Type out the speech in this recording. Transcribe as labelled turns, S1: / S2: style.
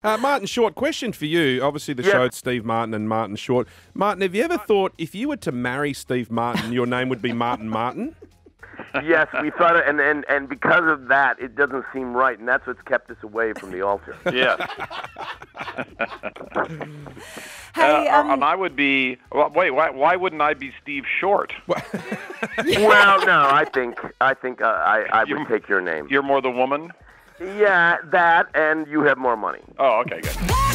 S1: Martin Short, question for you. Obviously, the show's Steve Martin and Martin Short. Martin, have you ever thought if you were to marry Steve Martin, your name would be Martin Martin?
S2: Yes, we thought it, and because of that, it doesn't seem right, and that's what's kept us away from the altar.
S3: Yes.
S4: Hey,
S3: and I would be. Well, wait, why wouldn't I be Steve Short?
S2: Well, no, I think I would take your name.
S3: You're more the woman.
S2: Yeah, that, and you have more money.
S3: Oh, okay, good.